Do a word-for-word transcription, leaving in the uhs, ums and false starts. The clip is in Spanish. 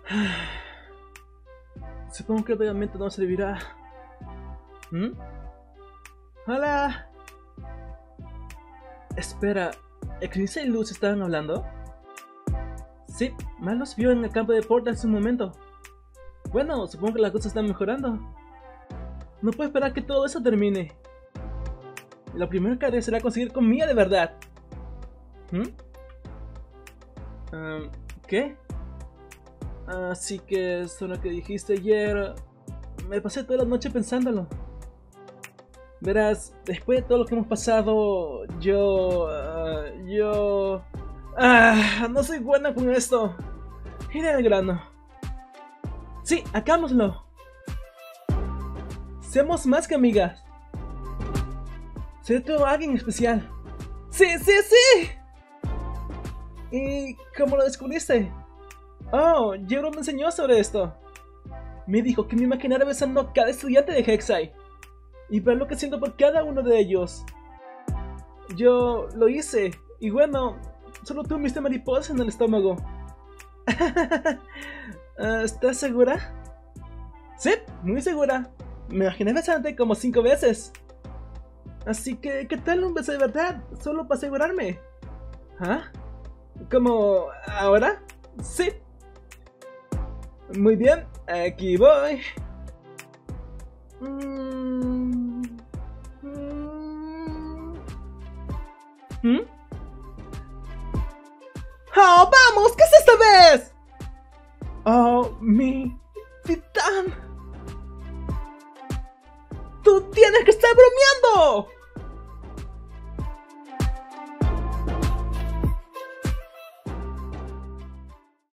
Supongo que el pegamento no servirá. ¿Mm? ¡Hola! Espera, ¿Eclipse y Luz estaban hablando? Sí, Mal los vio en el campo de Porta hace un momento. Bueno, supongo que las cosas están mejorando. No puedo esperar que todo eso termine. Lo primero que haré será conseguir comida de verdad. ¿Mm? Um, ¿Qué? Así que eso es lo que dijiste ayer. Me pasé toda la noche pensándolo. Verás, después de todo lo que hemos pasado, yo... Uh, yo... Ah, no soy buena con esto. Iré al grano. Sí, hagámoslo. Seamos más que amigas. Seré todo alguien especial. ¡Sí, sí, sí! ¿Y cómo lo descubriste? Oh, Jero me enseñó sobre esto. Me dijo que me imaginara besando a cada estudiante de Hexai y ver lo que siento por cada uno de ellos. Yo lo hice, y bueno, solo tú viste mariposas en el estómago. uh, ¿Estás segura? Sí, muy segura. Me imaginé besándote como cinco veces. Así que, ¿qué tal un beso de verdad? Solo para asegurarme. ¿Ah? ¿Como ahora? Sí. Muy bien, aquí voy. Mm. Mm. ¿Mm? ¡Oh, vamos! ¿Qué es esta vez? Oh, mi...